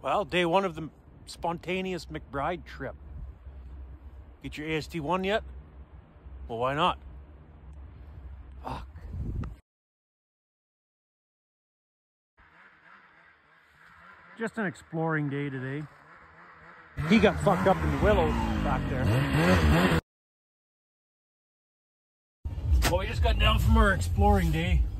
Well, day one of the spontaneous McBride trip. Get your AST1 yet? Well, why not? Fuck. Just an exploring day today. He got fucked up in the willows back there. Well, we just got down from our exploring day.